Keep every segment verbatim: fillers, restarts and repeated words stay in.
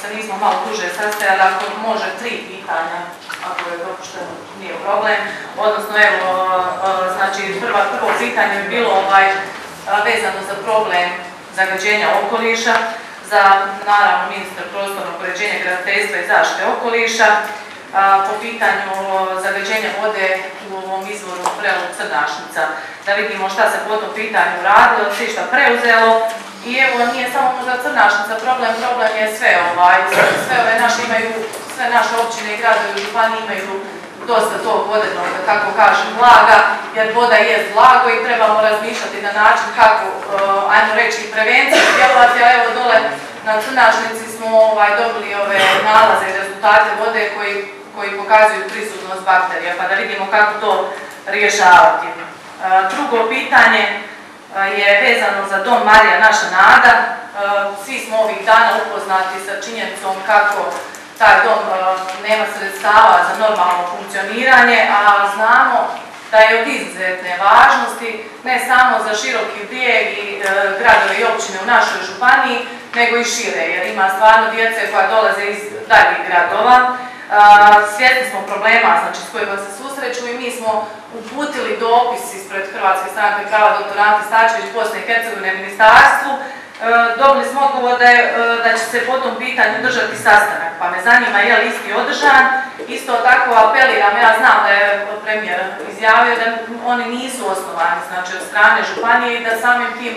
nismo malo duže sastajali, ako može tri pitanja, ako je dopušteno, nije problem. Odnosno, evo, znači, prva, prvo pitanje je bilo ovaj, vezano za problem zagađenja okoliša, za, naravno, ministar prostornog uređenja, graditeljstva i zaštite okoliša, po pitanju zagađenja vode u ovom izvoru Prelog Crnašnica. Da vidimo šta se po tom pitanju radilo, sve šta preuzelo. I evo, nije samo možda Crnašnica problem, problem je sve ovaj, sve ove naše imaju, sve naše općine i gradovi i županije imaju dosta tog vodenog, da tako kažem, blaga, jer voda je blago i trebamo razmišljati na način kako, ajmo reći, prevenciju djelovati, a evo dole na Crnašnici smo ovaj, dobili ove nalaze i rezultate vode koji, koji pokazuju prisutnost bakterija, pa da vidimo kako to rješavati. Drugo pitanje je vezano za dom Marija Naša nada. Svi smo ovih dana upoznati sa činjenicom kako taj dom nema sredstava za normalno funkcioniranje, a znamo da je od izuzetne važnosti ne samo za Široki Brijeg i gradove i općine u našoj županiji, nego i šire, jer ima stvarno djece koja dolaze iz daljih gradova. Svjesni smo problema, znači, s kojima se susreću i mi smo uputili dopis ispred Hrvatske stranke prava doktor Ante Starčević Bosne i Hercegovine ministarstvu. Dobili smo odgovor da, je, da će se po tom pitanju držati sastanak, pa me zanima je li isti održan. Isto tako apeliram, ja znam da je premijer izjavio da oni nisu osnovani, znači, od strane županije i da samim tim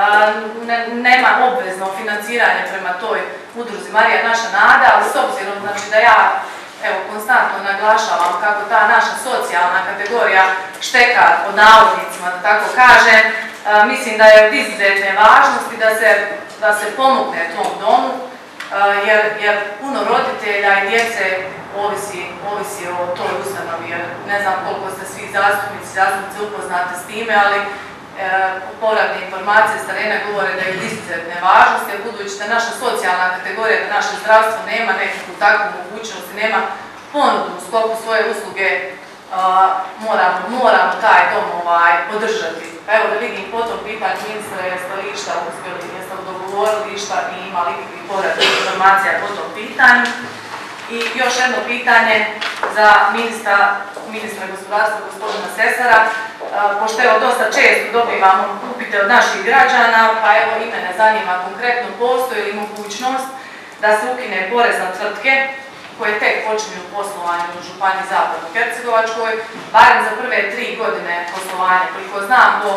ne, nema obvezno financiranje prema toj udruzi Marija Naša nada, ali s obzirom, znači, da ja evo, konstantno naglašavam kako ta naša socijalna kategorija šteka pod navodnicima, da tako kažem, mislim da je od izuzetne važnosti da se, da se pomogne tom domu, jer, jer puno roditelja i djece ovisi, ovisi o toj ustanovi, jer ne znam koliko ste svi zastupnici, zastupnice upoznate s time, ali e, povratne informacije s terena govore da je od izuzetne važnosti, jer budući da naša socijalna kategorija, da naše zdravstvo nema nekakvu takvu mogućnost, nema ponudu u sklopu svoje usluge, a, moramo, moramo taj dom ovaj, podržati. Pa evo da vidim po tom pitanju ministra, jeste li išta uspjeli, jeste li dogovorili išta i imali ikakvih povratnih informacija po tom pitanju. I još jedno pitanje za ministra, ministra gospodarstva, gospodina Sesara, pošto evo dosta često dobivamo upite od naših građana, pa evo i mene zanima konkretno postoji li mogućnost da se ukine porez na tvrtke koje tek počinju poslovanje u Županiji Zapadno-Hercegovačkoj, barem za prve tri godine poslovanja, koliko znam po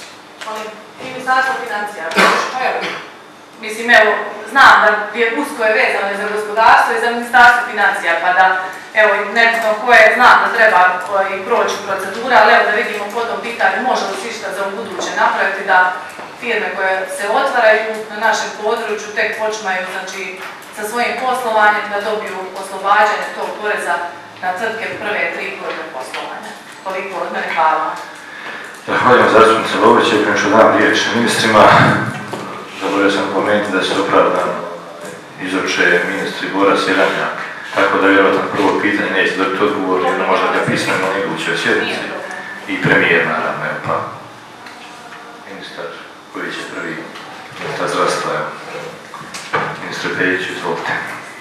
Ministarstvo financija. Mislim, evo, znam da je usko je vezano za gospodarstvo i za Ministarstvo financija, pa da, evo, nekako koje znam da treba i proći procedura, ali evo da vidimo po tom pitanju može li se išta za buduće napraviti da firme koje se otvaraju na našem području tek počmaju, znači, sa svojim poslovanjem da dobiju oslobađanje tog poreza na tvrtke prve tri godine poslovanja. Toliko od mene, hvala. Zahvaljujem zastupnice Lović, i prema što dam riječ ministrima, zaboravio sam pomenuti da se opravdano izruče ministri Bora Sjeljamnjak, tako da vjerojatno prvo pitanje neće dobiti odgovor, jer možda ga pismeno na idućoj sjednici i premijer, naravno, pa ministar koji će prvi, ministar zdravstva, ministar Pejić, izvolite.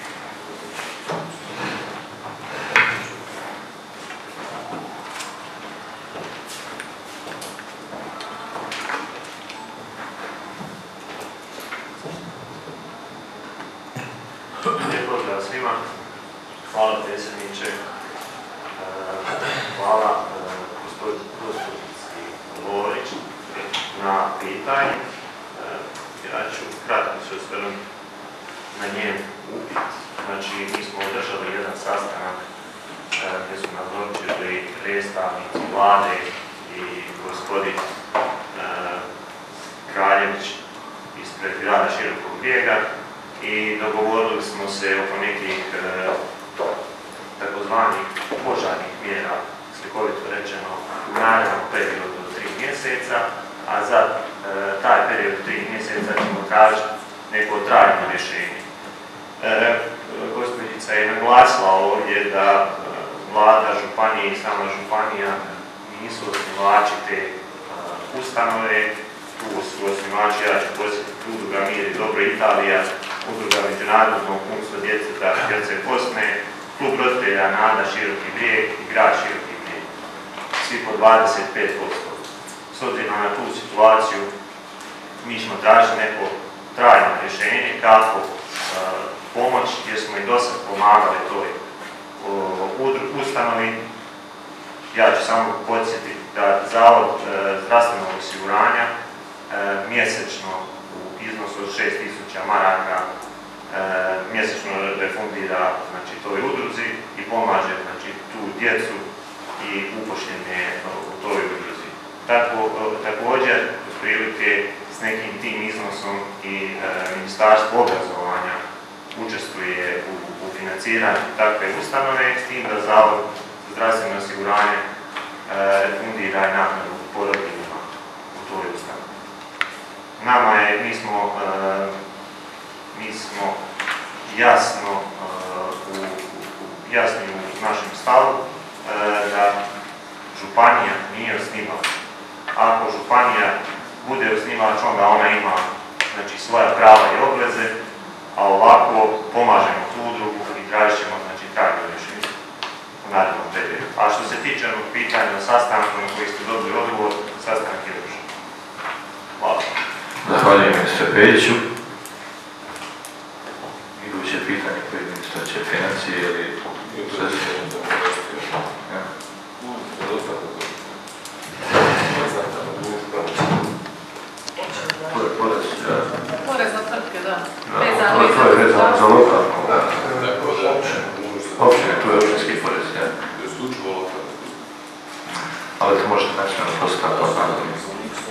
Lijep pozdrav svima. Hvala predsjedniče. Hvala gospodinici Lović na pitanju. Ja ću kratko se osvrnuti na njen upit. Znači, mi smo održali jedan sastanak gdje su nazočili predstavnici vlade i gospodin Kraljević ispred grada Širokog Brijega i dogovorili smo se oko nekih takozvanih požarnih mjera, slikovito rečeno, u narednom periodu od tri mjeseca, a za e, taj period od tri mjeseca ćemo tražiti neko trajno rješenje. E, Gospođica je naglasila ovdje da e, vlada, županije i sama županija nisu osnivači te e, ustanove tu su osnivači, ja ću posjetiti udruga Mir i Dobro Italija, udruga Međunarodnog umstva djeteta Herceg Bosne, klub roditelja Nada Široki Brijeg i grad Široki Brijeg. Svi po dvadeset pet posto. S obzirom na tu situaciju, mi smo tražili neko trajno rješenje kako uh, pomoć, jer smo i dosad pomagali toj uh, ustanovi. Ja ću samo podsjetiti da Zavod uh, zdravstvenog osiguranja uh, mjesečno u iznosu od šest tisuća maraka uh, mjesečno refundira znači, toj udruzi i pomaže znači, tu djecu i upošljenje u toj udruzi. Tako, također, otprilike s nekim tim iznosom i e, Ministarstvo obrazovanja učestvuje u, u financiranju takve ustanove, s tim da Zavod za zdravstveno osiguranje e, refundira i naknadu porodiljima u toj ustanovi. Nama je, mi smo, e, mi smo jasno, e, u, u, jasni u našem stavu e, da županija nije osnivač. Ako županija bude osnivač, onda ona ima znači, svoja prava i obveze, a ovako pomažemo tu udrugu i tražit ćemo znači, trajno rješenje u narednom periodu. A što se tiče onog pitanja o sastanku na koji ste dobili odgovor, sastanak je održan. Hvala. Zahvaljujem ministre Pejiću. Iduće pitanje koje ministra će financije ili Porez na tvrtke, da. To je vezano za lokalno. Općine, tu je općinski porez, ja. Ali to možete naći na postavku.